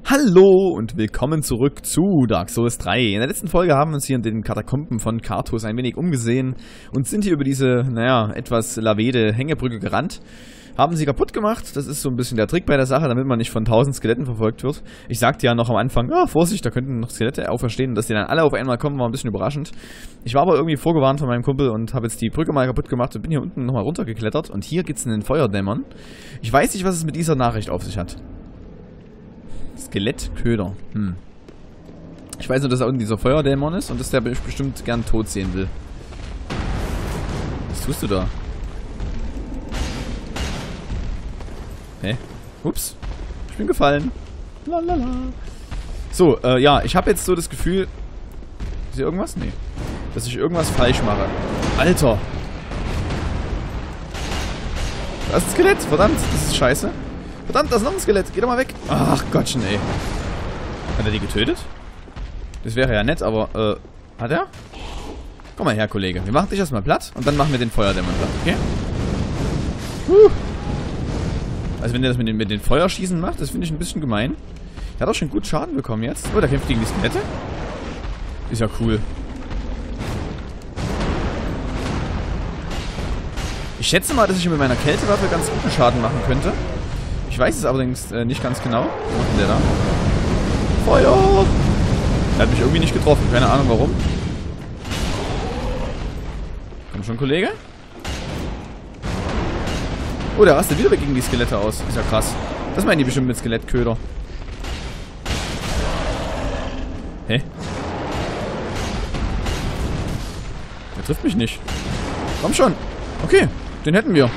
Hallo und willkommen zurück zu Dark Souls 3. In der letzten Folge haben wir uns hier in den Katakomben von Karthus ein wenig umgesehen und sind hier über diese, etwas lavede Hängebrücke gerannt. Haben sie kaputt gemacht, das ist so ein bisschen der Trick bei der Sache, damit man nicht von 1000 Skeletten verfolgt wird. Ich sagte ja noch am Anfang, Vorsicht, da könnten noch Skelette auferstehen und dass die dann alle auf einmal kommen, war ein bisschen überraschend. Ich war aber irgendwie vorgewarnt von meinem Kumpel und habe jetzt die Brücke mal kaputt gemacht und bin hier unten nochmal runtergeklettert und hier gibt es einen Feuerdämmern. Ich weiß nicht, was es mit dieser Nachricht auf sich hat. Skelettköder. Ich weiß nur, dass da unten dieser Feuerdämon ist und dass der bestimmt gern tot sehen will. Was tust du da? Hä? Ups. Ich bin gefallen. Lalala. So, ja, ich habe jetzt so das Gefühl... Ist hier irgendwas? Nee. Dass ich irgendwas falsch mache. Alter! Da ist ein Skelett! Verdammt, das ist scheiße. Verdammt, da ist noch ein Skelett. Geh doch mal weg. Ach Gottchen, ey. Hat er die getötet? Das wäre ja nett, aber, hat er? Komm mal her, Kollege. Wir machen dich erstmal platt und dann machen wir den Feuerdämon platt, okay? Also wenn der das mit den Feuerschießen macht, das finde ich ein bisschen gemein. Der hat auch schon gut Schaden bekommen jetzt. Oh, der kämpft gegen die Skelette. Ist ja cool. Ich schätze mal, dass ich mit meiner Kältewaffe ganz guten Schaden machen könnte. Ich weiß es allerdings nicht ganz genau. Was macht denn der da? Feuer! Der hat mich irgendwie nicht getroffen. Keine Ahnung warum. Komm schon, Kollege. Oh, der rastet wieder gegen die Skelette aus. Ist ja krass. Das meinen die bestimmt mit Skelettköder. Hä? Der trifft mich nicht. Komm schon. Okay, den hätten wir.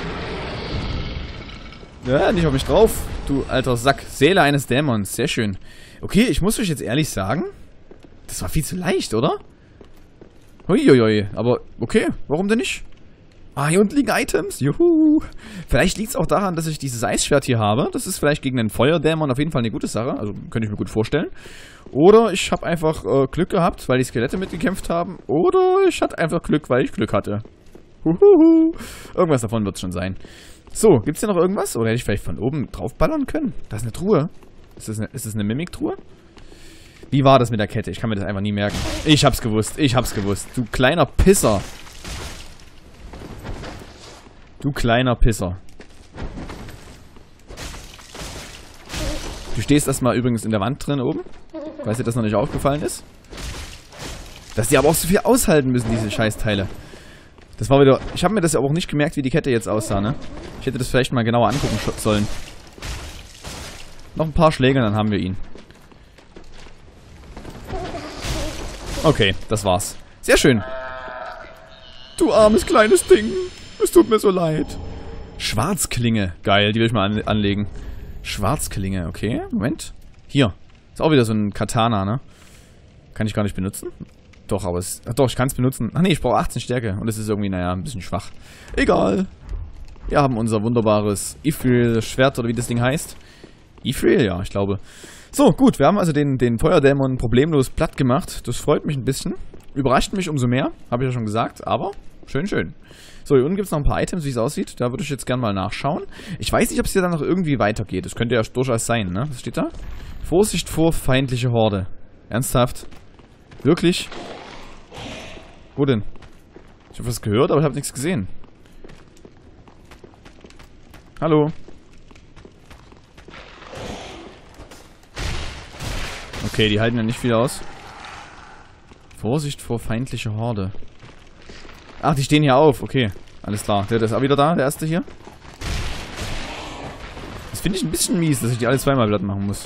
Ja, nicht auf mich drauf, du alter Sack. Seele eines Dämons, sehr schön. Okay, ich muss euch jetzt ehrlich sagen, das war viel zu leicht, oder? Huiuiui, aber okay, warum denn nicht? Ah, hier unten liegen Items, juhu. Vielleicht liegt es auch daran, dass ich dieses Eisschwert hier habe. Das ist vielleicht gegen den Feuerdämon auf jeden Fall eine gute Sache, also könnte ich mir gut vorstellen. Oder ich habe einfach Glück gehabt, weil die Skelette mitgekämpft haben. Oder ich hatte einfach Glück, weil ich Glück hatte. Huhuhu. Irgendwas davon wird es schon sein. So, gibt's hier noch irgendwas? Oder hätte ich vielleicht von oben draufballern können? Da ist eine Truhe. Ist das eine Mimik-Truhe? Wie war das mit der Kette? Ich kann mir das einfach nie merken. Ich hab's gewusst. Du kleiner Pisser. Du kleiner Pisser. Du stehst erstmal übrigens in der Wand drin oben. Falls dir das noch nicht aufgefallen ist. Dass die aber auch so viel aushalten müssen, diese Scheißteile. Das war wieder... Ich habe mir das ja auch nicht gemerkt, wie die Kette jetzt aussah, ne? Ich hätte das vielleicht mal genauer angucken sollen. Noch ein paar Schläge, dann haben wir ihn. Okay, das war's. Sehr schön. Du armes kleines Ding. Es tut mir so leid. Schwarzklinge. Geil, die will ich mal anlegen. Schwarzklinge, okay. Moment. Hier. Ist auch wieder so ein Katana, ne? Kann ich gar nicht benutzen. Doch, aber es... Doch, ich kann es benutzen. Ach nee, ich brauche 18 Stärke. Und es ist irgendwie, naja, ein bisschen schwach. Egal. Wir haben unser wunderbares Ifril-Schwert, oder wie das Ding heißt. Ifril, ja, ich glaube. So, gut. Wir haben also den Feuerdämon problemlos platt gemacht. Das freut mich ein bisschen. Überrascht mich umso mehr. Habe ich ja schon gesagt. Aber schön, schön. So, hier unten gibt es noch ein paar Items, wie es aussieht. Da würde ich jetzt gerne mal nachschauen. Ich weiß nicht, ob es hier dann noch irgendwie weitergeht. Das könnte ja durchaus sein, ne? Was steht da? Vorsicht vor feindliche Horde. Ernsthaft? Wirklich? Wo denn? Ich habe was gehört, aber ich habe nichts gesehen. Hallo? Okay, die halten ja nicht viel aus. Vorsicht vor feindliche Horde. Ach, die stehen hier auf. Okay, alles klar. Der ist auch wieder da, der erste hier. Das finde ich ein bisschen mies, dass ich die alle zweimal platt machen muss.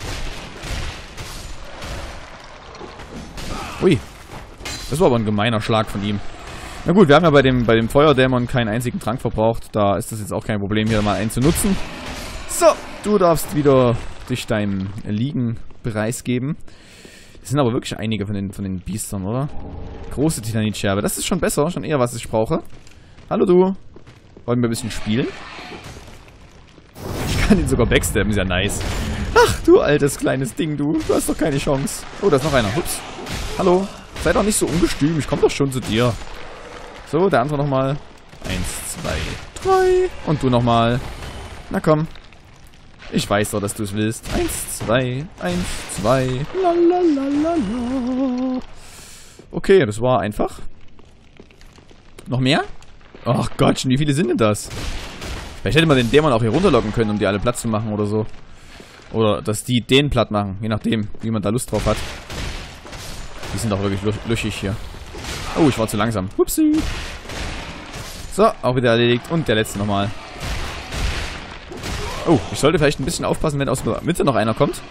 Ui. Das war aber ein gemeiner Schlag von ihm. Na gut, wir haben ja bei dem Feuerdämon keinen einzigen Trank verbraucht. Da ist das jetzt auch kein Problem, hier mal einen zu nutzen. So, du darfst wieder dich deinem Liegen preisgeben. Das sind aber wirklich einige von den Biestern, oder? Große Titanitscherbe. Das ist schon besser, schon eher, was ich brauche. Hallo, du. Wollen wir ein bisschen spielen? Ich kann ihn sogar backstabben, ist ja nice. Ach, du altes kleines Ding, du. Du hast doch keine Chance. Oh, da ist noch einer. Ups. Hallo. Sei doch nicht so ungestüm. Ich komme doch schon zu dir. So, der andere nochmal. 1, 2, 3. Und du nochmal. Na komm. Ich weiß doch, dass du es willst. 1, 2, 1, 2. Lalalala. Okay, das war einfach. Noch mehr? Ach Gottchen, wie viele sind denn das? Vielleicht hätte man den Dämon auch hier runterlocken können, um die alle platt zu machen oder so. Oder dass die den platt machen, je nachdem, wie man da Lust drauf hat. Die sind doch wirklich löchig hier. Oh, ich war zu langsam. Upsi. So, auch wieder erledigt. Und der letzte nochmal. Oh, ich sollte vielleicht ein bisschen aufpassen, wenn aus der Mitte noch einer kommt.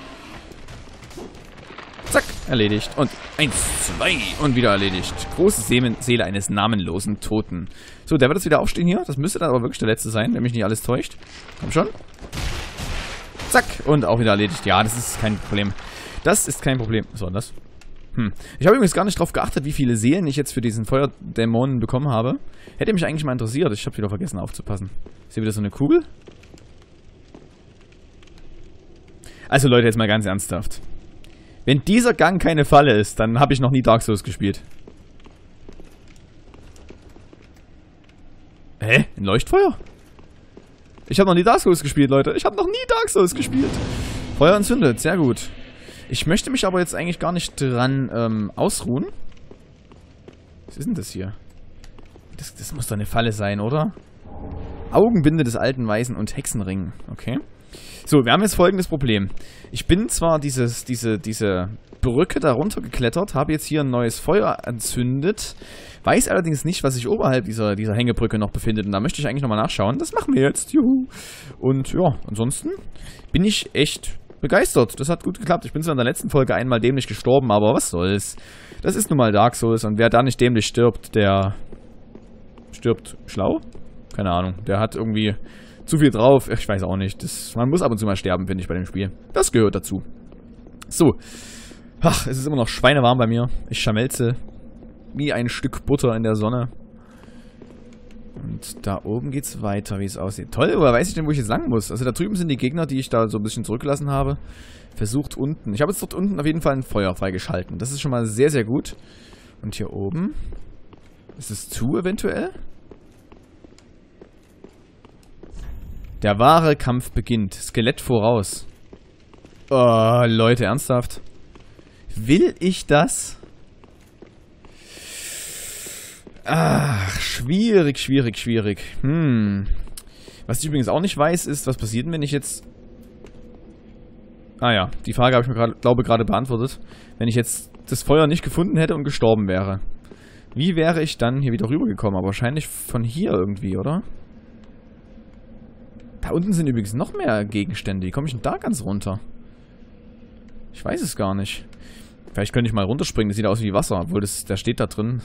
Zack, erledigt. Und 1, 2 und wieder erledigt. Große Seele eines namenlosen Toten. So, der wird jetzt wieder aufstehen hier. Das müsste dann aber wirklich der letzte sein, wenn mich nicht alles täuscht. Komm schon. Zack, und auch wieder erledigt. Ja, das ist kein Problem. Das ist kein Problem. Was war das? Ich habe übrigens gar nicht drauf geachtet, wie viele Seelen ich jetzt für diesen Feuerdämonen bekommen habe. Hätte mich eigentlich mal interessiert. Ich habe wieder vergessen aufzupassen. Ist hier wieder so eine Kugel? Also Leute, jetzt mal ganz ernsthaft. Wenn dieser Gang keine Falle ist, dann habe ich noch nie Dark Souls gespielt. Hä? Ein Leuchtfeuer? Ich habe noch nie Dark Souls gespielt, Leute. Ich habe noch nie Dark Souls gespielt. Feuer entzündet, sehr gut. Ich möchte mich aber jetzt eigentlich gar nicht dran ausruhen. Was ist denn das hier? Das muss doch eine Falle sein, oder? Augenbinde des alten Weisen und Hexenring. Okay. So, wir haben jetzt folgendes Problem. Ich bin zwar diese Brücke da runtergeklettert, habe jetzt hier ein neues Feuer entzündet, weiß allerdings nicht, was sich oberhalb dieser Hängebrücke noch befindet. Und da möchte ich eigentlich nochmal nachschauen. Das machen wir jetzt. Juhu. Und ja, ansonsten bin ich echt begeistert. Das hat gut geklappt. Ich bin zwar in der letzten Folge einmal dämlich gestorben, aber was soll's. Das ist nun mal Dark Souls und wer da nicht dämlich stirbt, der stirbt schlau? Keine Ahnung. Der hat irgendwie zu viel drauf. Ich weiß auch nicht. Man muss ab und zu mal sterben, finde ich, bei dem Spiel. Das gehört dazu. So. Ach, es ist immer noch schweinewarm bei mir. Ich schammelze wie ein Stück Butter in der Sonne. Und da oben geht's weiter, wie es aussieht. Toll, aber weiß ich denn, wo ich jetzt lang muss? Also da drüben sind die Gegner, die ich da so ein bisschen zurückgelassen habe. Versucht unten. Ich habe jetzt dort unten auf jeden Fall ein Feuer freigeschalten. Das ist schon mal sehr, sehr gut. Und hier oben? Ist es zu eventuell? Der wahre Kampf beginnt. Skelett voraus. Oh, Leute, ernsthaft? Will ich das? Ach, schwierig, schwierig, schwierig. Was ich übrigens auch nicht weiß, ist, was passiert denn, wenn ich jetzt... Ah ja, die Frage habe ich mir gerade beantwortet. Wenn ich jetzt das Feuer nicht gefunden hätte und gestorben wäre. Wie wäre ich dann hier wieder rübergekommen? Aber wahrscheinlich von hier irgendwie, oder? Da unten sind übrigens noch mehr Gegenstände. Wie komme ich denn da ganz runter? Ich weiß es gar nicht. Vielleicht könnte ich mal runterspringen. Das sieht aus wie Wasser, obwohl der steht da drin.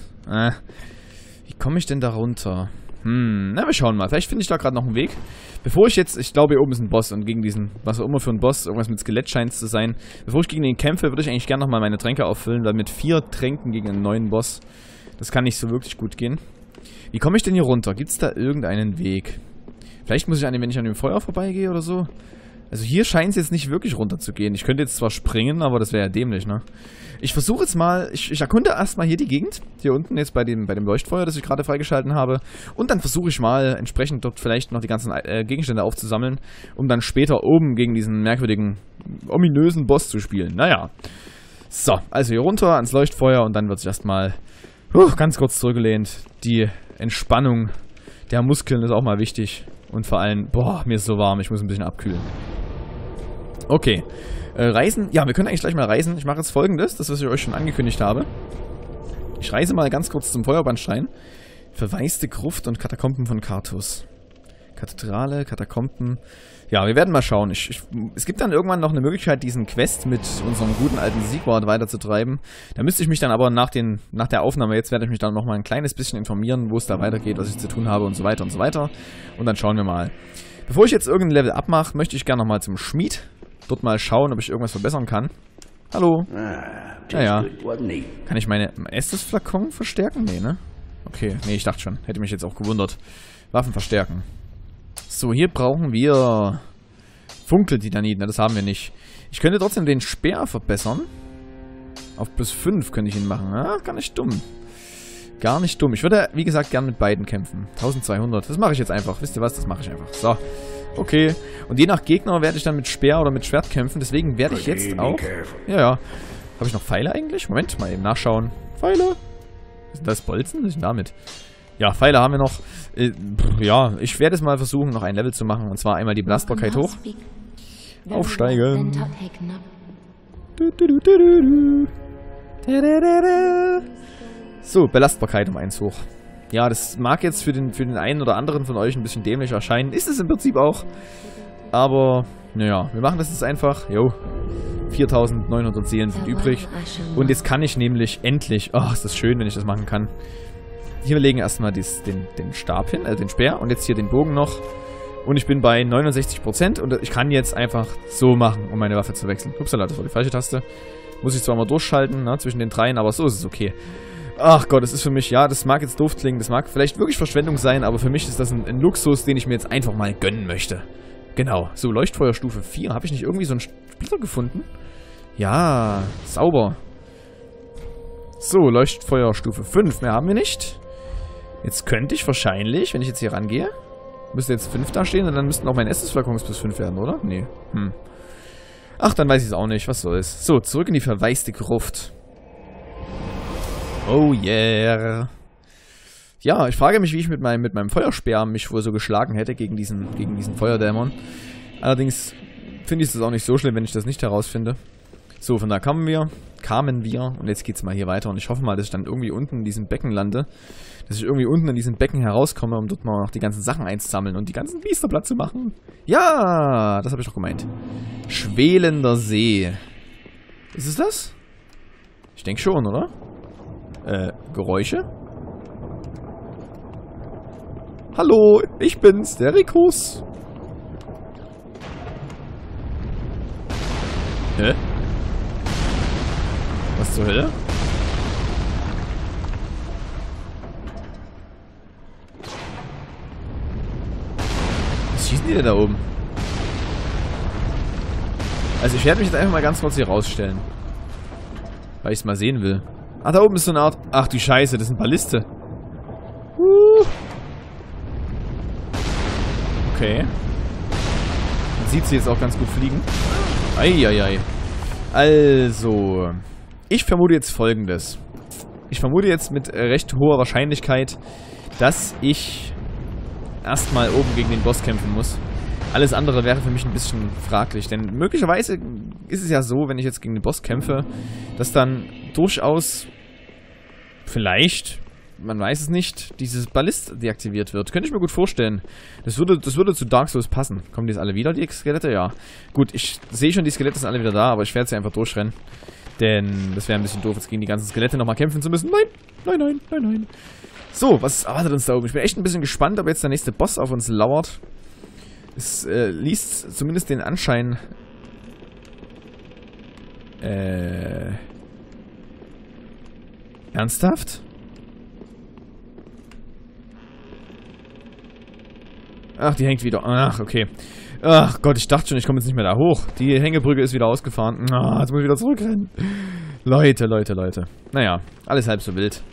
Wie komme ich denn da runter? Na, wir schauen mal. Vielleicht finde ich da gerade noch einen Weg. Bevor ich jetzt... Ich glaube, hier oben ist ein Boss und gegen diesen... Was auch immer für ein Boss, irgendwas mit Skelett scheint es zu sein. Bevor ich gegen den kämpfe, würde ich eigentlich gerne nochmal meine Tränke auffüllen, weil mit 4 Tränken gegen einen neuen Boss, das kann nicht so wirklich gut gehen. Wie komme ich denn hier runter? Gibt es da irgendeinen Weg? Vielleicht muss ich wenn ich an dem Feuer vorbeigehe oder so. Also hier scheint es jetzt nicht wirklich runter zu gehen. Ich könnte jetzt zwar springen, aber das wäre ja dämlich, ne? Ich versuche jetzt mal, ich erkunde erstmal hier die Gegend. Hier unten jetzt bei dem Leuchtfeuer, das ich gerade freigeschalten habe. Und dann versuche ich mal entsprechend dort vielleicht noch die ganzen Gegenstände aufzusammeln, um dann später oben gegen diesen merkwürdigen, ominösen Boss zu spielen. Naja. So, also hier runter ans Leuchtfeuer und dann wird sich erstmal ganz kurz zurückgelehnt. Die Entspannung der Muskeln ist auch mal wichtig. Und vor allem, boah, mir ist so warm, ich muss ein bisschen abkühlen. Okay. Reisen. Ja, wir können eigentlich gleich mal reisen. Ich mache jetzt Folgendes, das was ich euch schon angekündigt habe. Ich reise mal ganz kurz zum Feuerbandstein. Verwaiste Gruft und Katakomben von Karthus. Kathedrale, Katakomben. Ja, wir werden mal schauen. Es gibt dann irgendwann noch eine Möglichkeit, diesen Quest mit unserem guten alten Siegwart weiterzutreiben. Da müsste ich mich dann aber nach der Aufnahme, jetzt werde ich mich dann noch mal ein kleines bisschen informieren, wo es da weitergeht, was ich zu tun habe und so weiter und so weiter. Und dann schauen wir mal. Bevor ich jetzt irgendein Level abmache, möchte ich gerne noch mal zum Schmied. Dort mal schauen, ob ich irgendwas verbessern kann. Hallo. Naja. Kann ich meine Estus-Flakon verstärken? Nee, ne? Okay, nee, ich dachte schon. Hätte mich jetzt auch gewundert. Waffen verstärken. So, hier brauchen wir Funkeltitanit. Das haben wir nicht. Ich könnte trotzdem den Speer verbessern. Auf plus 5 könnte ich ihn machen. Ja, gar nicht dumm. Gar nicht dumm. Ich würde, wie gesagt, gern mit beiden kämpfen. 1200. Das mache ich jetzt einfach. Wisst ihr was? Das mache ich einfach. So. Okay. Und je nach Gegner werde ich dann mit Speer oder mit Schwert kämpfen. Deswegen werde ich jetzt auch... Ja. Habe ich noch Pfeile eigentlich? Moment, mal eben nachschauen. Pfeile? Ist das Bolzen? Was ist denn damit? Ja, Pfeile haben wir noch. Ja, ich werde es mal versuchen, noch ein Level zu machen. Und zwar einmal die Belastbarkeit hoch. Aufsteigen. So, Belastbarkeit um 1 hoch. Ja, das mag jetzt für den einen oder anderen von euch ein bisschen dämlich erscheinen. Ist es im Prinzip auch. Aber, naja, wir machen das jetzt einfach. Jo, 4900 Seelen sind übrig. Und jetzt kann ich nämlich endlich... Oh, ist das schön, wenn ich das machen kann. Hier legen wir erstmal den Stab hin, den Speer. Und jetzt hier den Bogen noch. Und ich bin bei 69%. Und ich kann jetzt einfach so machen, um meine Waffe zu wechseln. Upsala, das war die falsche Taste. Muss ich zwar mal durchschalten, ne, zwischen den dreien, aber so ist es okay. Ach Gott, das ist für mich, ja, das mag jetzt doof klingen, das mag vielleicht wirklich Verschwendung sein, aber für mich ist das ein Luxus, den ich mir jetzt einfach mal gönnen möchte. Genau, so, Leuchtfeuerstufe 4. Habe ich nicht irgendwie so einen Splitter gefunden? Ja, sauber. So, Leuchtfeuerstufe 5, mehr haben wir nicht. Jetzt könnte ich wahrscheinlich, wenn ich jetzt hier rangehe, müsste jetzt 5 da stehen und dann müssten auch mein Essensflakons bis 5 werden, oder? Nee, Ach, dann weiß ich es auch nicht, was soll's. So, zurück in die verwaiste Gruft. Oh yeah. Ja, ich frage mich, wie ich mit meinem Feuerspeer mich wohl so geschlagen hätte gegen diesen Feuerdämon. Allerdings finde ich es auch nicht so schlimm, wenn ich das nicht herausfinde. So, von da kamen wir. Und jetzt geht's mal hier weiter. Und ich hoffe mal, dass ich dann irgendwie unten in diesem Becken lande. Dass ich irgendwie unten in diesem Becken herauskomme, um dort mal noch die ganzen Sachen einzusammeln und die ganzen Biester platt zu machen. Ja, das habe ich doch gemeint. Schwelender See. Ist es das? Ich denke schon, oder? Geräusche? Hallo, ich bin's, der Rikus. Hä? Was zur Hölle? Was schießen die denn da oben? Also ich werde mich jetzt einfach mal ganz kurz hier rausstellen. Weil ich es mal sehen will. Ah, da oben ist so eine Art... Ach du Scheiße, das sind Balliste. Okay. Man sieht sie jetzt auch ganz gut fliegen. Eieiei. Also... Ich vermute jetzt Folgendes. Ich vermute jetzt mit recht hoher Wahrscheinlichkeit, dass ich erstmal oben gegen den Boss kämpfen muss. Alles andere wäre für mich ein bisschen fraglich, denn möglicherweise ist es ja so, wenn ich jetzt gegen den Boss kämpfe, dass dann durchaus vielleicht, man weiß es nicht, dieses Ballist deaktiviert wird. Könnte ich mir gut vorstellen. Das würde zu Dark Souls passen. Kommen die jetzt alle wieder, die Skelette? Ja. Gut, ich sehe schon, die Skelette sind alle wieder da, aber ich werde sie einfach durchrennen. Denn das wäre ein bisschen doof, jetzt gegen die ganzen Skelette nochmal kämpfen zu müssen. Nein, nein, nein, nein, nein. So, was erwartet uns da oben? Ich bin echt ein bisschen gespannt, ob jetzt der nächste Boss auf uns lauert. Es liest zumindest den Anschein... Ernsthaft? Ach, die hängt wieder. Ach, okay. Ach Gott, ich dachte schon, ich komme jetzt nicht mehr da hoch. Die Hängebrücke ist wieder ausgefahren. Ah, jetzt muss ich wieder zurückrennen. Leute, Leute, Leute. Naja, alles halb so wild.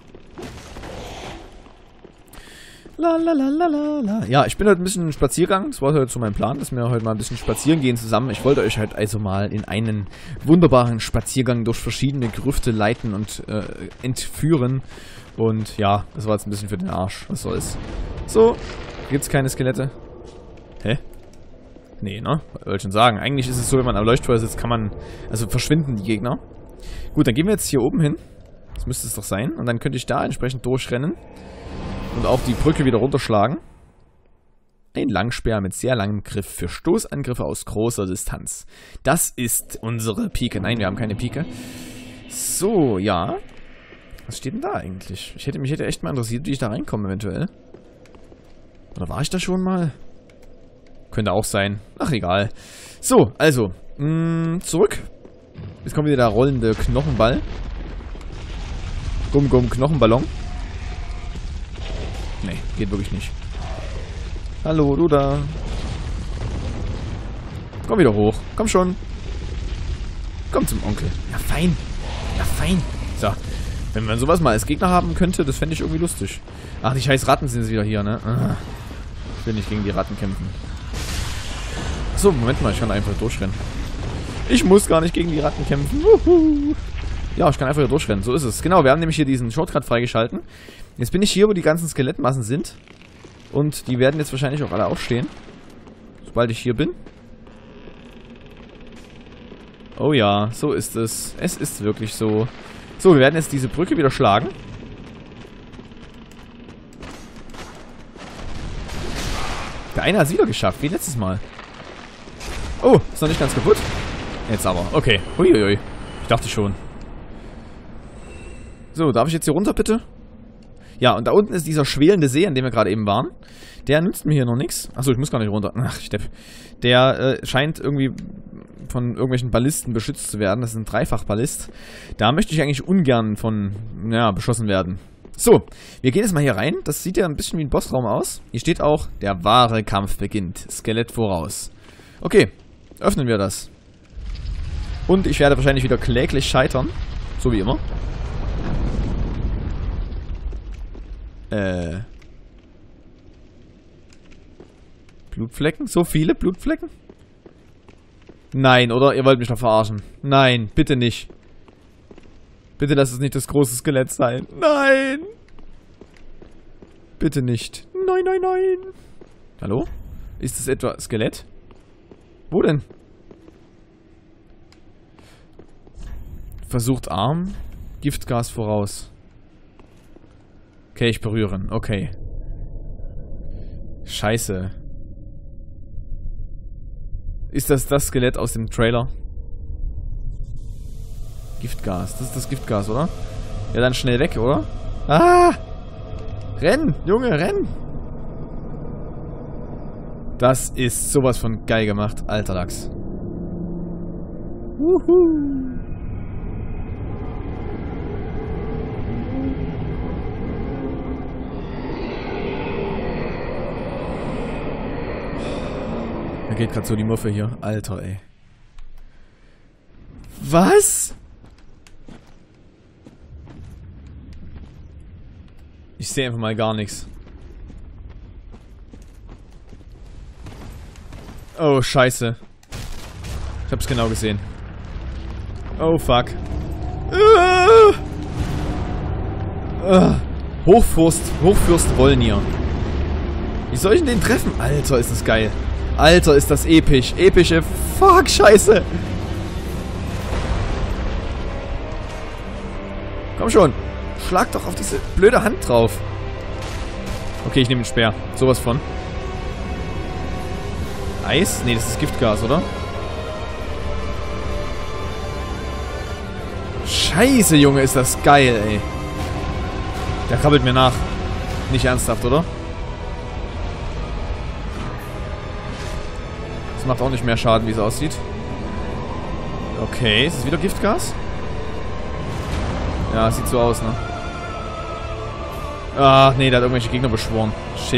La. Ja, ich bin heute ein bisschen Spaziergang. Das war heute so mein Plan, dass wir heute mal ein bisschen spazieren gehen zusammen. Ich wollte euch halt also mal in einen wunderbaren Spaziergang durch verschiedene Gerüchte leiten und entführen. Und ja, das war jetzt ein bisschen für den Arsch. Was soll's. So, gibt's keine Skelette? Hä? Nee, ne? Wollte schon sagen. Eigentlich ist es so, wenn man am Leuchtfeuer sitzt, kann man... Also verschwinden die Gegner. Gut, dann gehen wir jetzt hier oben hin. Das müsste es doch sein. Und dann könnte ich da entsprechend durchrennen. Und auch die Brücke wieder runterschlagen. Ein Langspeer mit sehr langem Griff für Stoßangriffe aus großer Distanz. Das ist unsere Pike. Nein, wir haben keine Pike. So, ja. Was steht denn da eigentlich? Mich hätte echt mal interessiert, wie ich da reinkomme eventuell. Oder war ich da schon mal? Könnte auch sein. Ach, egal. So, also. Zurück. Jetzt kommt wieder der rollende Knochenball. Gumm, Knochenballon. Nee, geht wirklich nicht. Hallo, du da. Komm wieder hoch. Komm schon. Komm zum Onkel. Ja, fein. Ja, fein. So. Wenn man sowas mal als Gegner haben könnte, das fände ich irgendwie lustig. Ach, die scheiß Ratten sind jetzt wieder hier, ne? Ich will nicht gegen die Ratten kämpfen. Achso, Moment mal, ich kann einfach durchrennen. Ich muss gar nicht gegen die Ratten kämpfen. Wuhu. Ja, ich kann einfach hier durchrennen, so ist es. Genau, wir haben nämlich hier diesen Shortcut freigeschalten. Jetzt bin ich hier, wo die ganzen Skelettmassen sind. Und die werden jetzt wahrscheinlich auch alle aufstehen. Sobald ich hier bin. Oh ja, so ist es. Es ist wirklich so. So, wir werden jetzt diese Brücke wieder schlagen. Der eine hat es wieder geschafft, wie letztes Mal. Oh, ist noch nicht ganz kaputt. Jetzt aber, okay. Uiuiui. Ich dachte schon. So, darf ich jetzt hier runter, bitte? Ja, und da unten ist dieser schwelende See, an dem wir gerade eben waren. Der nützt mir hier noch nichts. Achso, ich muss gar nicht runter. Ach, Stepp. Der scheint irgendwie von irgendwelchen Ballisten beschützt zu werden. Das ist ein Dreifach-Ballist. Da möchte ich eigentlich ungern von, ja, beschossen werden. So, wir gehen jetzt mal hier rein. Das sieht ja ein bisschen wie ein Bossraum aus. Hier steht auch, der wahre Kampf beginnt. Skelett voraus. Okay, öffnen wir das. Und ich werde wahrscheinlich wieder kläglich scheitern. So wie immer. Blutflecken? So viele Blutflecken? Nein, oder? Ihr wollt mich doch verarschen. Nein, bitte nicht. Bitte lass es nicht das große Skelett sein. Nein! Bitte nicht. Nein, nein, nein. Hallo? Ist das etwa Skelett? Wo denn? Versucht Arm. Giftgas voraus. Kelch berühren. Okay. Scheiße. Ist das Skelett aus dem Trailer? Giftgas. Das ist das Giftgas, oder? Ja, dann schnell weg, oder? Ah! Renn! Junge, renn! Das ist sowas von geil gemacht. Alter Lachs. Wuhu! Da geht gerade so die Muffe hier. Alter, ey. Was? Ich sehe einfach mal gar nichts. Oh, scheiße. Ich hab's genau gesehen. Oh, fuck. Hochfürst Wolnir. Wie soll ich denn den treffen? Alter, ist das geil. Alter, ist das episch. Epische Fuck, scheiße. Komm schon. Schlag doch auf diese blöde Hand drauf. Okay, ich nehme den Speer. Sowas von. Eis? Nee, das ist Giftgas, oder? Scheiße, Junge, ist das geil, ey. Der krabbelt mir nach. Nicht ernsthaft, oder? Das macht auch nicht mehr Schaden, wie es aussieht. Okay, ist es wieder Giftgas? Ja, sieht so aus, ne? Ah, nee, der hat irgendwelche Gegner beschworen. Shit.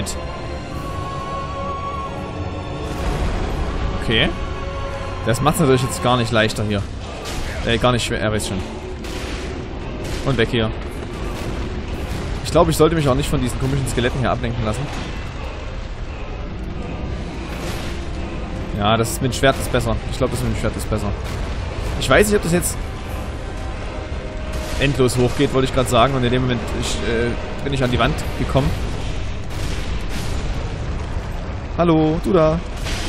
Okay. Das macht es natürlich jetzt gar nicht leichter hier. Gar nicht schwer, er weiß schon. Und weg hier. Ich glaube, ich sollte mich auch nicht von diesen komischen Skeletten hier ablenken lassen. Ja, das mit dem Schwert ist besser. Ich glaube, das mit dem Schwert ist besser. Ich weiß nicht, ob das jetzt endlos hochgeht, wollte ich gerade sagen. Und in dem Moment bin ich an die Wand gekommen. Hallo, du da.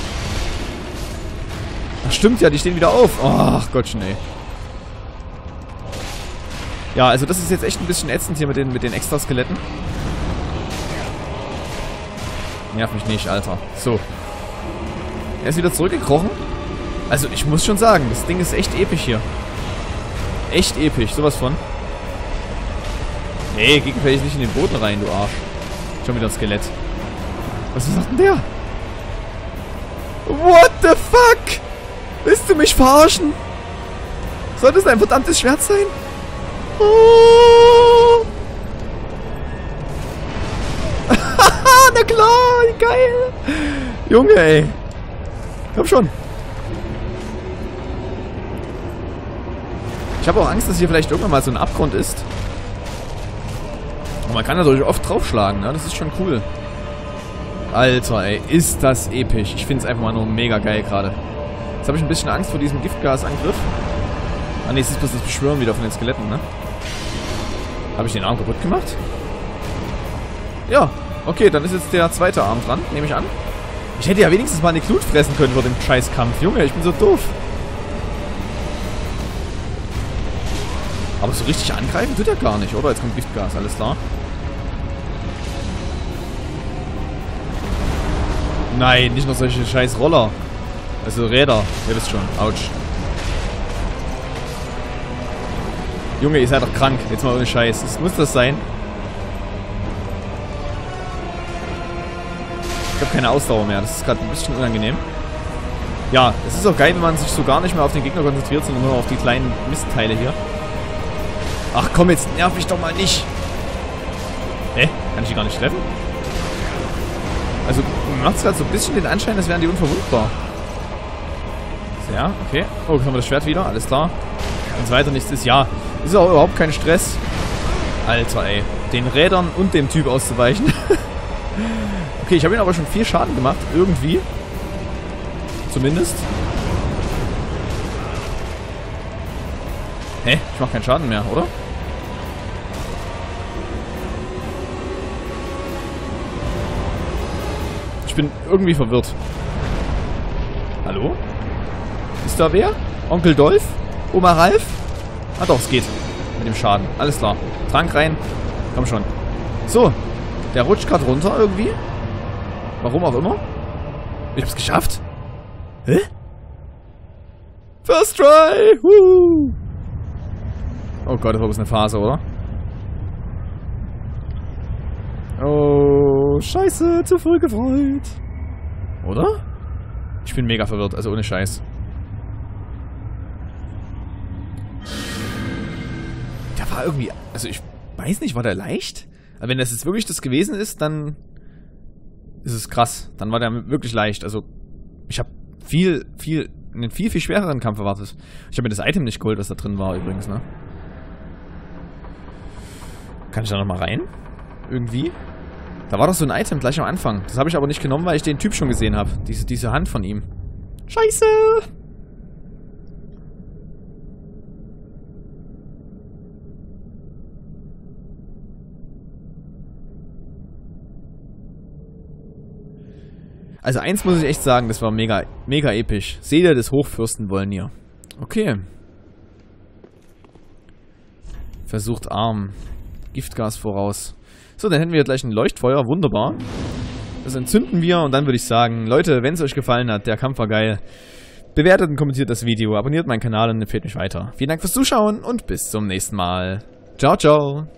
Ach, stimmt ja, die stehen wieder auf. Ach Gottchen, ey. Ja, also das ist jetzt echt ein bisschen ätzend hier mit den Extra-Skeletten. Nerv mich nicht, Alter. So. Er ist wieder zurückgekrochen. Also ich muss schon sagen, das Ding ist echt episch hier. Echt episch, sowas von. Nee, geh gefälligst nicht in den Boden rein, du Arsch. Schon wieder ein Skelett. Was sagt denn der? What the fuck? Willst du mich verarschen? Soll das ein verdammtes Schwert sein? Oh. Na klar, wie geil. Junge, ey. Komm schon. Ich habe auch Angst, dass hier vielleicht irgendwann mal so ein Abgrund ist. Und man kann natürlich oft draufschlagen, ne? Das ist schon cool. Alter, ey, ist das episch. Ich finde es einfach mal nur mega geil gerade. Jetzt habe ich ein bisschen Angst vor diesem Giftgasangriff. Ah ne, es ist bloß das Beschwören wieder von den Skeletten, ne? Habe ich den Arm kaputt gemacht? Ja, okay, dann ist jetzt der zweite Arm dran, nehme ich an. Ich hätte ja wenigstens mal eine Glut fressen können vor dem Scheißkampf. Junge, ich bin so doof. Aber so richtig angreifen tut er gar nicht, oder? Jetzt kommt Giftgas, alles klar. Nein, nicht noch solche scheiß Roller. Also Räder, ihr wisst schon. Autsch. Junge, ihr seid doch krank. Jetzt mal ohne Scheiß. Muss das sein? Ich habe keine Ausdauer mehr. Das ist gerade ein bisschen unangenehm. Ja, es ist auch geil, wenn man sich so gar nicht mehr auf den Gegner konzentriert, sondern nur auf die kleinen Mistteile hier. Ach komm, jetzt nerv mich doch mal nicht. Hä? Kann ich die gar nicht treffen? Also, macht es gerade so ein bisschen den Anschein, als wären die unverwundbar. Ja, okay. Oh, jetzt haben wir das Schwert wieder. Alles klar. Wenn es weiter nichts ist, ja. Ist auch überhaupt kein Stress. Alter, ey. Den Rädern und dem Typ auszuweichen. Okay, ich habe ihn aber schon viel Schaden gemacht. Irgendwie. Zumindest. Hä? Ich mache keinen Schaden mehr, oder? Ich bin irgendwie verwirrt. Hallo? Ist da wer? Onkel Dolph? Oma Ralf? Ah doch, es geht. Mit dem Schaden. Alles klar. Trank rein. Komm schon. So. Der rutscht gerade runter irgendwie. Warum auch immer. Ich hab's geschafft. Hä? First try! Woo! Oh Gott, das war bloß eine Phase, oder? Oh, scheiße, zu früh gefreut. Oder? Ich bin mega verwirrt, also ohne Scheiß. Der war irgendwie, also ich weiß nicht, war der leicht? Aber wenn das jetzt wirklich das gewesen ist, dann ist es krass. Dann war der wirklich leicht. Also ich habe einen viel schwereren Kampf erwartet. Ich habe mir das Item nicht geholt, was da drin war übrigens, ne? Kann ich da nochmal rein? Irgendwie? Da war doch so ein Item gleich am Anfang. Das habe ich aber nicht genommen, weil ich den Typ schon gesehen habe. Diese Hand von ihm. Scheiße! Also eins muss ich echt sagen, das war mega, mega episch. Seele des Hochfürsten Volnir. Okay. Versucht Arm. Giftgas voraus. So, dann hätten wir gleich ein Leuchtfeuer. Wunderbar. Das entzünden wir und dann würde ich sagen, Leute, wenn es euch gefallen hat, der Kampf war geil, bewertet und kommentiert das Video, abonniert meinen Kanal und empfehlt mich weiter. Vielen Dank fürs Zuschauen und bis zum nächsten Mal. Ciao, ciao.